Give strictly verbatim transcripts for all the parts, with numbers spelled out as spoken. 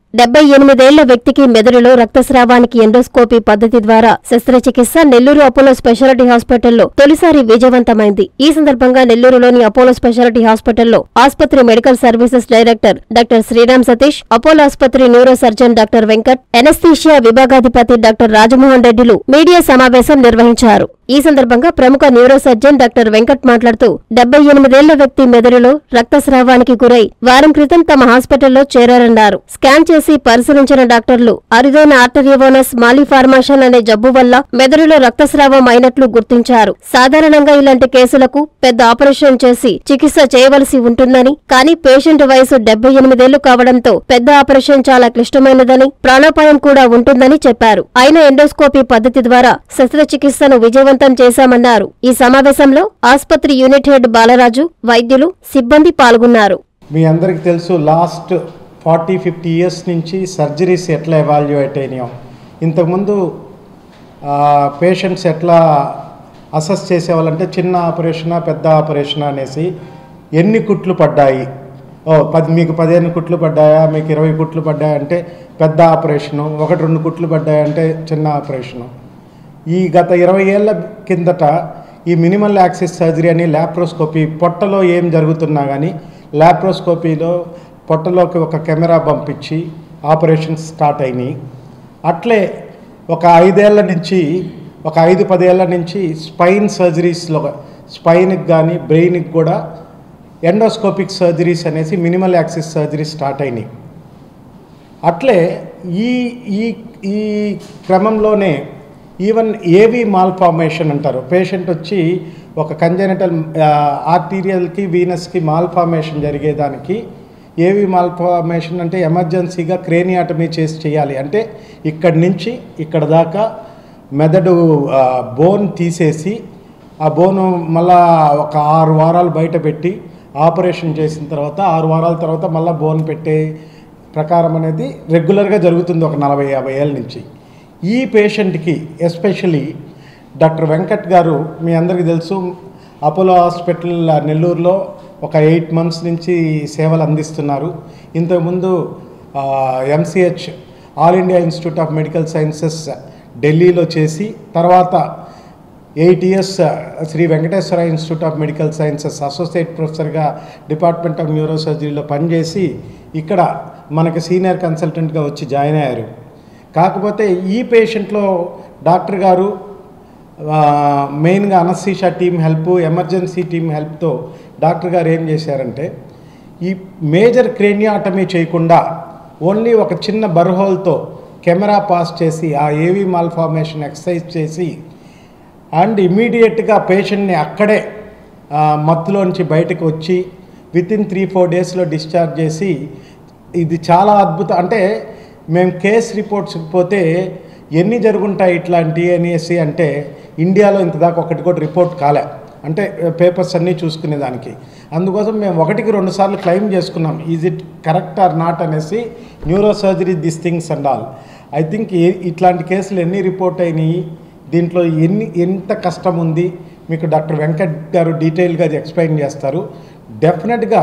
డెబ్బై ఎనిమిదేళ్ల వ్యక్తికి మెదడులో రక్తస్రావానికి ఎండోస్కోపీ పద్ధతి ద్వారా శస్త్రచికిత్స నెల్లూరు అపోలో స్పెషాలిటీ హాస్పిటల్లో తొలిసారి విజయవంతమైంది. ఈ సందర్భంగా నెల్లూరులోని అపోలో స్పెషాలిటీ హాస్పిటల్లో ఆస్పత్రి medical services director doctor Sriram Satish, Apollo ఆస్పత్రి neuro surgeon doctor Venkat, anaesthesia విభాగాధిపతి డాక్టర్ రాజమోహన్ రెడ్డిలు మీడియా సమావేశం నిర్వహించారు. ఈ సందర్భంగా ప్రముఖ న్యూరో సర్జన్ డాక్టర్ వెంకట్ మాట్లాడుతూ డెబ్బై ఎనిమిదేళ్ల వ్యక్తి మెదడులో రక్తస్రావానికి గురై వారం క్రితం తమ హాస్పిటల్లో చేరారన్నారు. స్కాన్ చేసి పరిశీలించిన డాక్టర్లు అరుదైన ఆర్టరియోవోనస్ మాలిఫార్మేషన్ అనే జబ్బు వల్ల మెదడులో రక్తస్రావం అయినట్లు గుర్తించారు. సాధారణంగా ఇలాంటి కేసులకు పెద్ద ఆపరేషన్ చేసి చికిత్స చేయవలసి ఉంటుందని, కానీ పేషెంట్ వయసు డెబ్బై ఎనిమిదేళ్లు కావడంతో పెద్ద ఆపరేషన్ చాలా క్లిష్టమైనదని, ప్రాణాపాయం కూడా ఉంటుందని చెప్పారు. అయినా ఎండోస్కోపీ పద్ధతి ద్వారా శస్త్రచికిత్సను విజయవంతం చేశామన్నారు. ఈ సమావేశంలో ఆస్పత్రి యూనిట్ హెడ్ బాలరాజు, వైద్యులు, సిబ్బంది పాల్గొన్నారు. మీ అందరికీ తెలుసు, లాస్ట్ ఫార్టీ ఫిఫ్టీ ఇయర్స్ నుంచి సర్జరీస్ ఎట్లా ఎవాల్యుయేట్ అయినాయో, ఇంతకుముందు పేషెంట్స్ ఎట్లా అసెస్ చేసేవాళ్ళంటే చిన్న ఆపరేషనా పెద్ద ఆపరేషనా అనేసి, ఎన్ని కుట్లు పడ్డాయి, ఓ పది మీకు పదిహేను కుట్లు పడ్డాయా, మీకు ఇరవై కుట్లు పడ్డాయా అంటే పెద్ద ఆపరేషను, ఒకటి రెండు కుట్లు పడ్డాయంటే చిన్న ఆపరేషను. ఈ గత ఇరవై ఏళ్ల కిందట ఈ మినిమల్ యాక్సిస్ సర్జరీ అని ల్యాప్రోస్కోపీ, పొట్టలో ఏం జరుగుతున్నా కానీ ల్యాప్రోస్కోపీలో పొట్టలోకి ఒక కెమెరా పంపించి ఆపరేషన్స్ స్టార్ట్ అయినాయి. అట్లే ఒక ఐదేళ్ల నుంచి ఒక ఐదు పదేళ్ల నుంచి స్పైన్ సర్జరీస్లో స్పైన్కి కానీ బ్రెయిన్కి కూడా ఎండోస్కోపిక్ సర్జరీస్ అనేసి మినిమల్ యాక్సిస్ సర్జరీ స్టార్ట్ అయినాయి. అట్లే ఈ ఈ ఈ క్రమంలోనే ఈవెన్ ఏవి మాల్ఫార్మేషన్ అంటారు, పేషెంట్ వచ్చి ఒక కంజెనిటల్ ఆర్టీరియల్కి వీనస్కి మాల్ఫార్మేషన్ జరిగేదానికి ఏవి మాల్ఫార్మేషన్ అంటే ఎమర్జెన్సీగా క్రేనియాటమీ చేసి చేయాలి. అంటే ఇక్కడి నుంచి ఇక్కడ దాకా మెదడు బోన్ తీసేసి ఆ బోను మళ్ళా ఒక ఆరు వారాలు బయట పెట్టి ఆపరేషన్ చేసిన తర్వాత ఆరు వారాల తర్వాత మళ్ళీ బోన్ పెట్టే ప్రకారం అనేది రెగ్యులర్గా జరుగుతుంది ఒక నలభై యాభై ఏళ్ళ నుంచి. ఈ పేషెంట్కి ఎస్పెషలీ డాక్టర్ వెంకట్ గారు, మీ అందరికీ తెలుసు, అపోలో హాస్పిటల్ నెల్లూరులో ఒక ఎయిట్ మంత్స్ నుంచి సేవలు అందిస్తున్నారు. ఇంతకుముందు MCH all India institute of medical sciences ఢిల్లీలో చేసి, తర్వాత eight years Shri Venkateswara institute of medical sciences associate ప్రొఫెసర్గా డిపార్ట్మెంట్ ఆఫ్ న్యూరో సర్జరీలో పనిచేసి ఇక్కడ మనకి సీనియర్ కన్సల్టెంట్గా వచ్చి జాయిన్ అయ్యారు. కాకపోతే ఈ పేషెంట్లో డాక్టర్ గారు మెయిన్గా anaesthesia team help, emergency team హెల్ప్తో డాక్టర్ గారు ఏం చేశారంటే ఈ మేజర్ క్రేనియాటమీ చేయకుండా ఓన్లీ ఒక చిన్న బర్హోల్తో కెమెరా పాస్ చేసి ఆ ఏవి మాల్ఫార్మేషన్ ఎక్సర్సైజ్ చేసి అండ్ ఇమీడియట్గా పేషెంట్ని అక్కడే మత్తులోంచి బయటకు వచ్చి విత్ ఇన్ త్రీ ఫోర్ డేస్లో డిశ్చార్జ్ చేసి, ఇది చాలా అద్భుతం. అంటే మేము కేస్ రిపోర్ట్స్కి పోతే ఎన్ని జరుగుంటాయి ఇట్లాంటి అనేసి అంటే ఇండియాలో ఇంతదాకా ఒకటి కూడా రిపోర్ట్ కాలే, అంటే పేపర్స్ అన్నీ చూసుకునేదానికి. అందుకోసం మేము ఒకటికి రెండు సార్లు క్లెయిమ్ చేసుకున్నాం, is it correct or not అనేసి, neuro surgery this things and all. I think ఇట్లాంటి కేసులు ఎన్ని రిపోర్ట్ అయినాయి, దీంట్లో ఎన్ని ఎంత కష్టం ఉంది మీకు డాక్టర్ వెంకట్ గారు డీటెయిల్గా ఎక్స్ప్లెయిన్ చేస్తారు. డెఫినెట్గా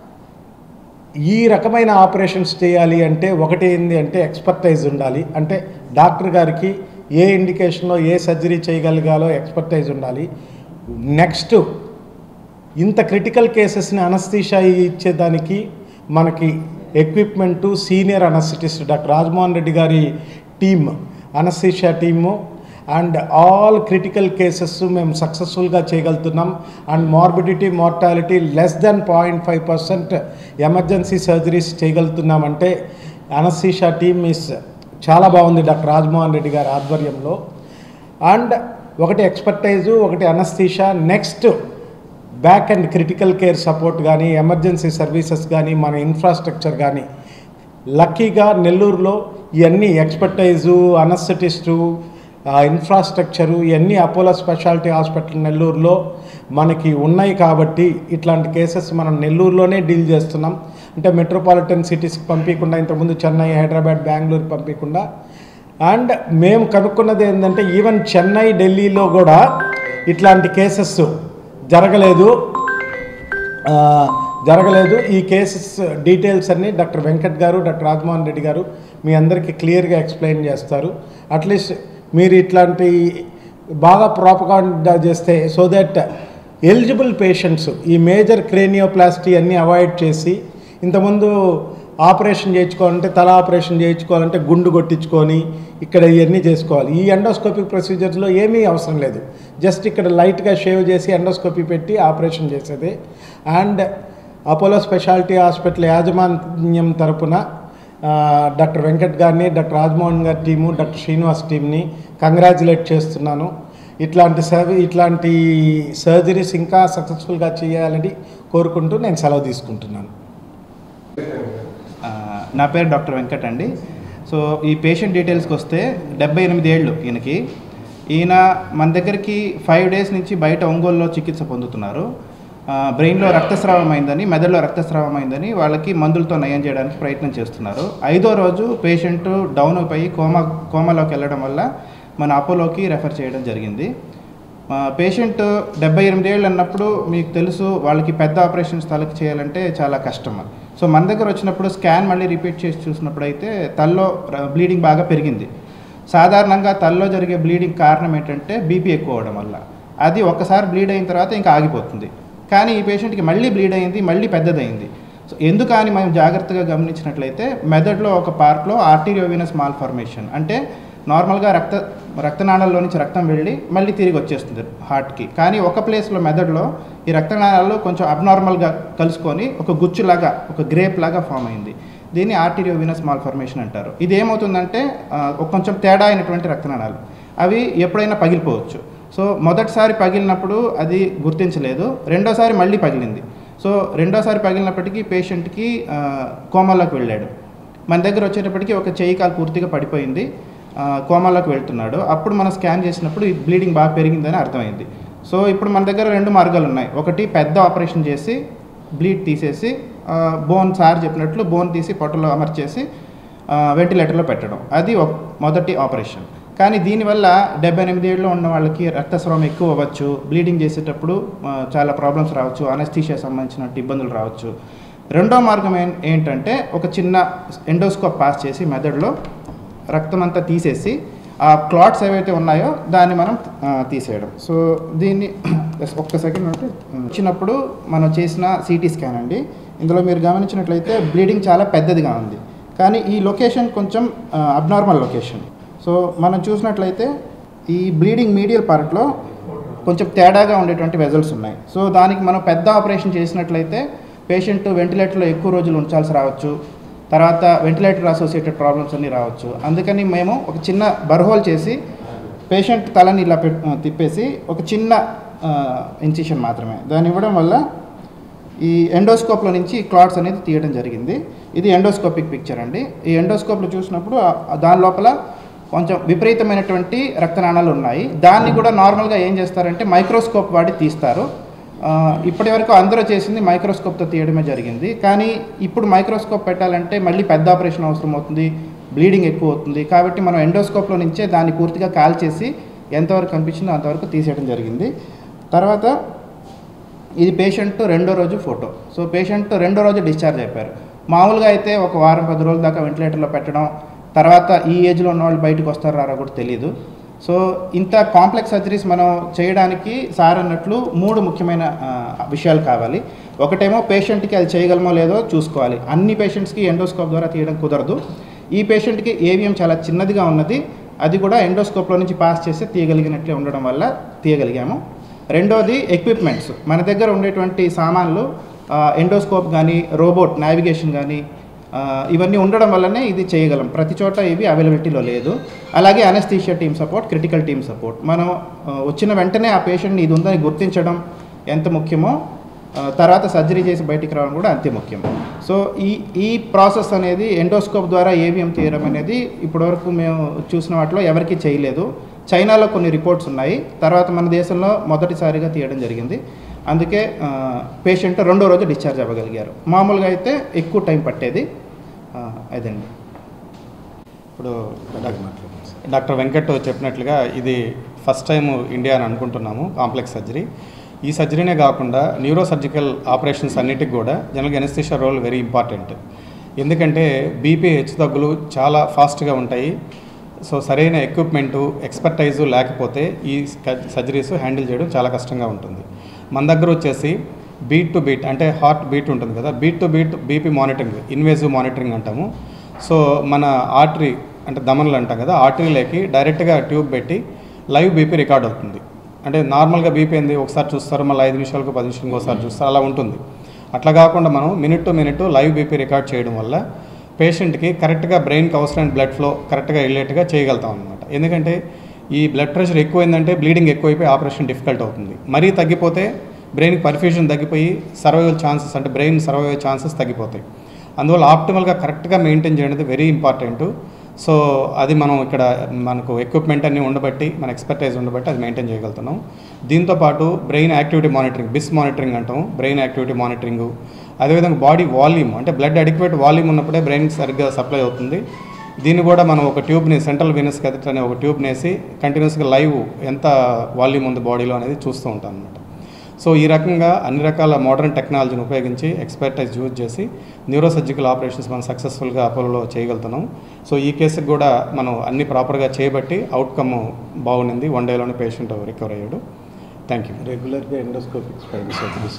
ఈ రకమైన ఆపరేషన్స్ చేయాలి అంటే ఒకటి ఏంది అంటే ఎక్స్పర్టైజ్ ఉండాలి. అంటే డాక్టర్ గారికి ఏ ఇండికేషన్లో ఏ సర్జరీ చేయగలిగాలో ఎక్స్పర్టైజ్ ఉండాలి. నెక్స్ట్ ఇంత క్రిటికల్ కేసెస్ని అనస్థీషియా ఇచ్చేదానికి మనకి equipment, senior anaesthetist doctor Rajamohan Reddy గారి team, anaesthesia team and all critical cases మేము సక్సెస్ఫుల్గా చేయగలుగుతున్నాం. And morbidity, mortality less than point five percent emergency surgeries చేయగలుగుతున్నామంటే అనస్థీషియా టీమ్ ఇస్ చాలా బాగుంది డాక్టర్ రాజమోహన్ రెడ్డి గారి ఆధ్వర్యంలో. అండ్ ఒకటి ఎక్స్పర్టైజు, ఒకటి anaesthesia, next back and critical care support కానీ, ఎమర్జెన్సీ సర్వీసెస్ కానీ, మన ఇన్ఫ్రాస్ట్రక్చర్ కానీ. లక్కీగా నెల్లూరులో ఇవన్నీ ఎక్స్పర్టైజు, అనస్థెటిస్టు, ఇన్ఫ్రాస్ట్రక్చరు ఇవన్నీ అపోలో స్పెషాలిటీ హాస్పిటల్ నెల్లూరులో మనకి ఉన్నాయి. కాబట్టి ఇట్లాంటి కేసెస్ మనం నెల్లూరులోనే డీల్ చేస్తున్నాం. అంటే మెట్రోపాలిటన్ సిటీస్కి పంపించకుండా, ఇంతకుముందు చెన్నై, హైదరాబాద్, బెంగళూరు పంపించకుండా. అండ్ మేము కనుక్కున్నది ఏంటంటే ఈవెన్ చెన్నై, ఢిల్లీలో కూడా ఇట్లాంటి కేసెస్ జరగలేదు. జరగలేదు. ఈ కేసెస్ డీటెయిల్స్ అన్నీ డాక్టర్ వెంకట్ గారు, డాక్టర్ రాజమోహన్ రెడ్డి గారు మీ అందరికీ క్లియర్గా ఎక్స్ప్లెయిన్ చేస్తారు. అట్లీస్ట్ మీరు ఇట్లాంటి బాగా ప్రాపగాండా చేస్తే సో దట్ ఎలిజిబుల్ పేషెంట్స్ ఈ మేజర్ క్రేనియోప్లాస్టీ అన్నీ అవాయిడ్ చేసి, ఇంతకుముందు ఆపరేషన్ చేయించుకోవాలంటే తల ఆపరేషన్ చేయించుకోవాలంటే గుండు కొట్టించుకొని ఇక్కడ ఇవన్నీ చేసుకోవాలి. ఈ ఎండోస్కోపిక్ ప్రొసీజర్స్లో ఏమీ అవసరం లేదు. జస్ట్ ఇక్కడ లైట్గా షేవ్ చేసి ఎండోస్కోపీ పెట్టి ఆపరేషన్ చేసేదే. అండ్ అపోలో స్పెషాలిటీ హాస్పిటల్ యాజమాన్యం తరపున డాక్టర్ వెంకట్ గారిని, డాక్టర్ రాజమోహన్ గారి టీము, డాక్టర్ శ్రీనివాస్ టీంని కంగ్రాచులేట్ చేస్తున్నాను. ఇట్లాంటి సర్వీ ఇట్లాంటి సర్జరీస్ ఇంకా సక్సెస్ఫుల్గా చేయాలని కోరుకుంటూ నేను సెలవు తీసుకుంటున్నాను. నా పేరు డాక్టర్ వెంకట్ అండి. సో ఈ పేషెంట్ డీటెయిల్స్కి వస్తే డెబ్బై ఎనిమిది ఏళ్ళు ఈయనకి. ఈయన మన దగ్గరికి ఫైవ్ డేస్ నుంచి బయట ఒంగోలులో చికిత్స పొందుతున్నారు. బ్రెయిన్లో రక్తస్రావం అయిందని, మెదడులో రక్తస్రావం అయిందని వాళ్ళకి మందులతో నయం చేయడానికి ప్రయత్నం చేస్తున్నారు. ఐదో రోజు పేషెంట్ డౌన్ అయిపోయి కోమా కోమాలోకి వెళ్ళడం వల్ల మన అపోలోకి రెఫర్ చేయడం జరిగింది. పేషెంట్ డెబ్బై ఎనిమిది ఏళ్ళు అన్నప్పుడు మీకు తెలుసు వాళ్ళకి పెద్ద ఆపరేషన్స్ తలకి చేయాలంటే చాలా కష్టం. సో మన దగ్గర వచ్చినప్పుడు స్కాన్ మళ్ళీ రిపీట్ చేసి చూసినప్పుడు అయితే తల్లో బ్లీడింగ్ బాగా పెరిగింది. సాధారణంగా తల్లో జరిగే బ్లీడింగ్ కారణం ఏంటంటే బీపీ ఎక్కువ అవడం వల్ల. అది ఒక్కసారి బ్లీడ్ అయిన తర్వాత ఇంకా ఆగిపోతుంది. కానీ ఈ పేషెంట్కి మళ్ళీ బ్లీడ్ అయింది, మళ్ళీ పెద్దదైంది. సో ఎందుకని మనం జాగ్రత్తగా గమనించినట్లయితే మెదడులో ఒక పార్ట్లో ఆర్టీరియోవీనస్ మాల్ఫార్మేషన్ అంటే నార్మల్గా రక్త రక్తనాళాల్లో నుంచి రక్తం వెళ్ళి మళ్ళీ తిరిగి వచ్చేస్తుంది హార్ట్కి. కానీ ఒక ప్లేస్లో మెదడులో ఈ రక్తనాళాల్లో కొంచెం అబ్నార్మల్గా కలుసుకొని ఒక గుచ్చులాగా, ఒక గ్రేప్ లాగా ఫామ్ అయింది. దీన్ని ఆర్టీరియోవీనస్ మాల్ఫార్మేషన్ అంటారు. ఇది ఏమవుతుందంటే కొంచెం తేడా అయినటువంటి రక్తనాళాలు అవి ఎప్పుడైనా పగిలిపోవచ్చు. సో మొదటిసారి పగిలినప్పుడు అది గుర్తించలేదు, రెండోసారి మళ్ళీ పగిలింది. సో రెండోసారి పగిలినప్పటికీ పేషెంట్కి కోమాలోకి వెళ్ళాడు. మన దగ్గర వచ్చేటప్పటికి ఒక చెయ్యి కాలు పూర్తిగా పడిపోయింది, కోమాలోకి వెళ్తున్నాడు. అప్పుడు మనం స్కాన్ చేసినప్పుడు ఈ బ్లీడింగ్ బాగా పెరిగిందని అర్థమైంది. సో ఇప్పుడు మన దగ్గర రెండు మార్గాలు ఉన్నాయి. ఒకటి పెద్ద ఆపరేషన్ చేసి బ్లీడ్ తీసేసి బోన్ సార్ చెప్పినట్లు బోన్ తీసి పొట్టలో అమర్చేసి వెంటిలేటర్లో పెట్టడం, అది మొదటి ఆపరేషన్. కానీ దీనివల్ల డెబ్బై ఎనిమిది ఏళ్ళు ఉన్న వాళ్ళకి రక్తస్రావం ఎక్కువ అవ్వచ్చు, బ్లీడింగ్ చేసేటప్పుడు చాలా ప్రాబ్లమ్స్ రావచ్చు, అనస్థీషియా సంబంధించిన ఇబ్బందులు రావచ్చు. రెండో మార్గం ఏంటంటే ఒక చిన్న ఎండోస్కోప్ పాస్ చేసి మెదడులో రక్తం అంతా తీసేసి ఆ క్లాట్స్ ఏవైతే ఉన్నాయో దాన్ని మనం తీసేయడం. సో దీన్ని ఒక్క సెకండ్ అంటే వచ్చినప్పుడు మనం చేసిన సిటీ స్కాన్ అండి. ఇందులో మీరు గమనించినట్లయితే బ్లీడింగ్ చాలా పెద్దదిగా ఉంది, కానీ ఈ లొకేషన్ కొంచెం అబ్నార్మల్ లొకేషన్. సో మనం చూసినట్లయితే ఈ బ్లీడింగ్ మీడియల్ పార్ట్లో కొంచెం తేడాగా ఉండేటువంటి వెజల్స్ ఉన్నాయి. సో దానికి మనం పెద్ద ఆపరేషన్ చేసినట్లయితే పేషెంట్ వెంటిలేటర్లో ఎక్కువ రోజులు ఉంచాల్సి రావచ్చు, తర్వాత వెంటిలేటర్ అసోసియేటెడ్ ప్రాబ్లమ్స్ అన్నీ రావచ్చు. అందుకని మేము ఒక చిన్న బర్హోల్ చేసి పేషెంట్ తలని ఇలా పె తిప్పేసి ఒక చిన్న ఇన్సిషన్ మాత్రమే దాన్ని ఇవ్వడం వల్ల ఈ ఎండోస్కోప్లో నుంచి క్లాట్స్ అనేది తీయడం జరిగింది. ఇది ఎండోస్కోపిక్ పిక్చర్ అండి. ఈ ఎండోస్కోప్లో చూసినప్పుడు దాని లోపల కొంచెం విపరీతమైనటువంటి రక్తనాళాలు ఉన్నాయి. దాన్ని కూడా నార్మల్గా ఏం చేస్తారంటే మైక్రోస్కోప్ వాడి తీస్తారు. ఇప్పటి వరకు అందరూ చేసింది మైక్రోస్కోప్తో తీయడమే జరిగింది. కానీ ఇప్పుడు మైక్రోస్కోప్ పెట్టాలంటే మళ్ళీ పెద్ద ఆపరేషన్ అవసరం అవుతుంది, బ్లీడింగ్ ఎక్కువ అవుతుంది. కాబట్టి మనం ఎండోస్కోప్లో నుంచే దాన్ని పూర్తిగా కాల్ చేసి ఎంతవరకు కనిపించిందో అంతవరకు తీసేయడం జరిగింది. తర్వాత ఇది పేషెంట్ రెండో రోజు ఫోటో. సో పేషెంట్ రెండో రోజు డిశ్చార్జ్ అయిపోయారు. మామూలుగా అయితే ఒక వారం పది రోజుల దాకా వెంటిలేటర్లో పెట్టడం, తర్వాత ఈ ఏజ్లో ఉన్న వాళ్ళు బయటకు వస్తారో రారో కూడా తెలియదు. సో ఇంత కాంప్లెక్స్ సర్జరీస్ మనం చేయడానికి సార్ అన్నట్లు మూడు ముఖ్యమైన విషయాలు కావాలి. ఒకటేమో పేషెంట్కి అది చేయగలమో లేదో చూసుకోవాలి. అన్ని పేషెంట్స్కి ఎండోస్కోప్ ద్వారా తీయడం కుదరదు. ఈ పేషెంట్కి ఏవిఎం చాలా చిన్నదిగా ఉన్నది, అది కూడా ఎండోస్కోప్లో నుంచి పాస్ చేసి తీయగలిగినట్లే ఉండడం వల్ల తీయగలిగాము. రెండోది ఎక్విప్మెంట్స్. మన దగ్గర ఉండేటువంటి సామాన్లు ఎండోస్కోప్ కానీ, రోబోట్ నావిగేషన్ కానీ ఇవన్నీ ఉండడం వల్లనే ఇది చేయగలం. ప్రతి చోట ఇవి అవైలబిలిటీలో లేదు. అలాగే anaesthesia team support, critical team support. మనం వచ్చిన వెంటనే ఆ పేషెంట్ని ఇది ఉందని గుర్తించడం ఎంత ముఖ్యమో, తర్వాత సర్జరీ చేసి బయటికి రావడం కూడా అంతే ముఖ్యం. సో ఈ ఈ ప్రాసెస్ అనేది ఎండోస్కోప్ ద్వారా ఏవిఎం తీయడం అనేది ఇప్పటివరకు మేము చూసిన వాటిలో ఎవరికీ చేయలేదు. చైనాలో కొన్ని రిపోర్ట్స్ ఉన్నాయి, తర్వాత మన దేశంలో మొదటిసారిగా తీయడం జరిగింది. అందుకే పేషెంట్ రెండో రోజు డిశ్చార్జ్ అవ్వగలిగారు. మామూలుగా అయితే ఎక్కువ టైం పట్టేది. అదండి. ఇప్పుడు డాక్టర్ వెంకట్ చెప్పినట్లుగా ఇది ఫస్ట్ టైం ఇండియా అని అనుకుంటున్నాము కాంప్లెక్స్ సర్జరీ. ఈ సర్జరీనే కాకుండా న్యూరో సర్జికల్ ఆపరేషన్స్ అన్నిటికి కూడా జనరల్గా ఎనస్థీషియా రోల్ వెరీ ఇంపార్టెంట్. ఎందుకంటే బీపీ హెచ్చు తగ్గులు చాలా ఫాస్ట్గా ఉంటాయి. సో సరైన ఎక్విప్మెంటు ఎక్స్పర్టైజు లేకపోతే ఈ సర్జరీస్ హ్యాండిల్ చేయడం చాలా కష్టంగా ఉంటుంది. మన దగ్గర వచ్చేసి బీట్ టు బీట్ అంటే హార్ట్ బీట్ ఉంటుంది కదా, beat to beat BP monitoring, invasive monitoring అంటాము. సో మన ఆర్టరీ అంటే దమనలు అంటాం కదా, ఆర్టరీలోకి డైరెక్ట్గా ట్యూబ్ పెట్టి లైవ్ బీపీ రికార్డ్ అవుతుంది. అంటే నార్మల్గా బీపీ ఏంది ఒకసారి చూస్తారు, మళ్ళీ ఐదు నిమిషాలకు పది నిమిషాలకు ఒకసారి చూస్తారు, అలా ఉంటుంది. అట్లా కాకుండా మనం minute to minute live BP record చేయడం వల్ల పేషెంట్కి కరెక్ట్గా బ్రెయిన్కి అవసరమైన బ్లడ్ ఫ్లో కరెక్ట్గా వెళ్ళేట్టుగా చేయగలుగుతాం అనమాట. ఎందుకంటే ఈ బ్లడ్ ప్రెషర్ ఎక్కువైందంటే బ్లీడింగ్ ఎక్కువైపోయి ఆపరేషన్ డిఫికల్ట్ అవుతుంది. మరీ తగ్గిపోతే బ్రెయిన్కి పర్ఫ్యూజన్ తగ్గిపోయి సర్వైవల్ ఛాన్సెస్ అంటే బ్రెయిన్ సర్వైవ్ అయ్యే ఛాన్సెస్ తగ్గిపోతాయి. అందువల్ల ఆప్టిమల్గా కరెక్ట్గా మెయింటైన్ చేయడం వెరీ ఇంపార్టెంట్. సో అది మనం ఇక్కడ మనకు ఎక్విప్మెంట్ అన్నీ ఉండబట్టి, మన ఎక్స్పర్టైజ్ ఉండబట్టి అది మెయింటైన్ చేయగలుగుతున్నాం. దీంతోపాటు brain activity monitoring, BIS monitoring అంటాం, బ్రెయిన్ యాక్టివిటీ మానిటరింగు. అదేవిధంగా బాడీ వాల్యూమ్ అంటే బ్లడ్ అడిక్వేట్ వాల్యూమ్ ఉన్నప్పుడే బ్రెయిన్కి సరిగ్గా సప్లై అవుతుంది. దీన్ని కూడా మనం ఒక ట్యూబ్ని సెంట్రల్ వీనస్ క్యాథెటర్ అనే ఒక ట్యూబ్ని వేసి కంటిన్యూస్గా లైవ్ ఎంత వాల్యూమ్ ఉంది బాడీలో అనేది చూస్తూ ఉంటాం అనమాట. సో ఈ రకంగా అన్ని రకాల మోడర్న్ టెక్నాలజీని ఉపయోగించి ఎక్స్పర్టైజ్ యూజ్ చేసి న్యూరో సర్జికల్ ఆపరేషన్స్ మనం సక్సెస్ఫుల్గా అపోలోలో చేయగలుగుతున్నాం. సో ఈ కేసుకి కూడా మనం అన్ని ప్రాపర్గా చేయబట్టి అవుట్కమ్ బాగుండింది. వన్ డేలోనే పేషెంట్ రికవర్ అయ్యాడు. Thank you. రెగ్యులర్గా ఎండోస్కోపిక్ స్పైన్ సర్జరీస్.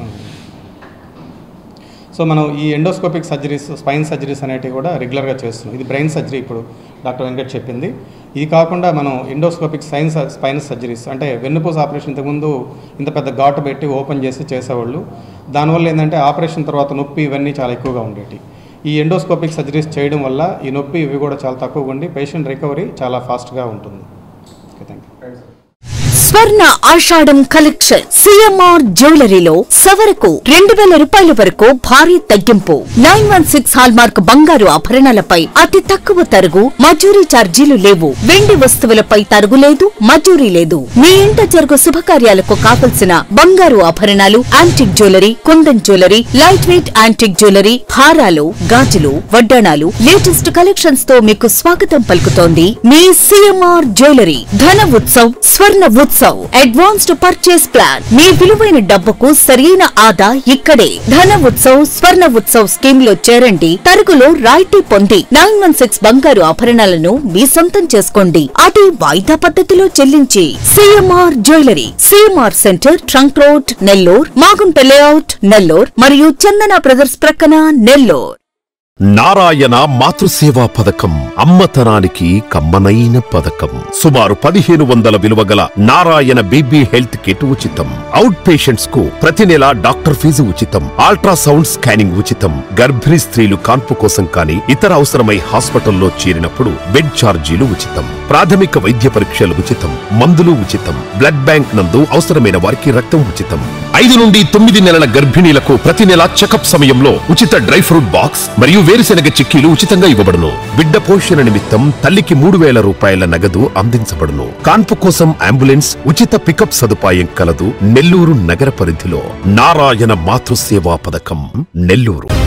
సో మనం ఈ ఎండోస్కోపిక్ సర్జరీస్, స్పైన్ సర్జరీస్ అనేటివి కూడా రెగ్యులర్గా చేస్తున్నాం. ఇది బ్రెయిన్ సర్జరీ ఇప్పుడు డాక్టర్ వెంకట్ చెప్పింది. ఇది కాకుండా మనం ఎండోస్కోపిక్ సైన్స్ స్పైన్ సర్జరీస్ అంటే వెన్నుపూస ఆపరేషన్ ఇంతకుముందు ఇంత పెద్ద ఘాటు పెట్టి ఓపెన్ చేసి చేసేవాళ్ళు. దానివల్ల ఏంటంటే ఆపరేషన్ తర్వాత నొప్పి ఇవన్నీ చాలా ఎక్కువగా ఉండేవి. ఈ ఎండోస్కోపిక్ సర్జరీస్ చేయడం వల్ల ఈ నొప్పి ఇవి కూడా చాలా తక్కువగా ఉండి పేషెంట్ రికవరీ చాలా ఫాస్ట్గా ఉంటుంది. Okay, thank you. Swarna Ashadam collection CMR జ్యువెలరీలో సవరకు రెండు వేల రూపాయల వరకు భారీ తగ్గింపు. Nine one six hallmark బంగారు ఆభరణాలపై అతి తక్కువ తరుగు, మజూరీ ఛార్జీలు లేవు. వెండి వస్తువులపై తరుగు లేదు, మజూరీ లేదు. మీ ఇంట జరుగు శుభకార్యాలకు కావలసిన బంగారు ఆభరణాలు, antique jewellery, kundan jewellery, light weight antique jewellery, హారాలు, గాజులు, వడ్డాణాలు, లేటెస్ట్ కలెక్షన్స్ తో మీకు స్వాగతం పలుకుతోంది మీ CMR jewellery. Dhana Utsav, Swarna Utsav, advanced purchase plan. మీ విలువైన డబ్బుకు సరైన ఆదా ఇక్కడే. ధన ఉత్సవ్, స్వర్ణ ఉత్సవ్ స్కీమ్ లో చేరండి. తరుగులో రాయితీ పొంది నైన్ వన్ సిక్స్ బంగారు ఆభరణాలను మీ సొంతం చేసుకోండి. అది వాయిదా పద్ధతిలో చెల్లించి. CMR jewellery, CMR centre, trunk road, Nellore, Magunta layout, Nellore మరియు చందన బ్రదర్స్ ప్రక్కన, నెల్లూర్. నారాయణ మాతృసేవా పథకం అమ్మతనానికి కమ్మనైన పథకం. సుమారు పదిహేను వందల విలువగల నారాయణ బేబీ హెల్త్ కిట్ ఉచితం. అవుట్ పేషెంట్స్ కు ప్రతి నెల డాక్టర్ ఫీజు ఉచితం. అల్ట్రాసౌండ్ స్కానింగ్ ఉచితం. గర్భిణీ స్త్రీలు కాన్పు కోసం కానీ ఇతర అవసరమై హాస్పిటల్లో చేరినప్పుడు బెడ్ ఛార్జీలు ఉచితం. ప్రాథమిక వైద్య పరీక్షలు ఉచితం. మందులు ఉచితం. బ్లడ్ బ్యాంక్ నందు అవసరమైన వారికి రక్తం ఉచితం. ఐదు నుండి తొమ్మిది నెలల గర్భిణీలకు ప్రతి నెల చెకప్ సమయంలో ఉచిత డ్రై ఫ్రూట్ బాక్స్ మరియు వేరుశెనగ చిక్కీలు ఉచితంగా ఇవ్వబడును. బిడ్డ పోషణ నిమిత్తం తల్లికి మూడు వేల రూపాయల నగదు అందించబడును. కాన్పు కోసం అంబులెన్స్, ఉచిత పికప్ సదుపాయం కలదు. నెల్లూరు నగర పరిధిలో నారాయణ మాతృసేవా పథకం, నెల్లూరు.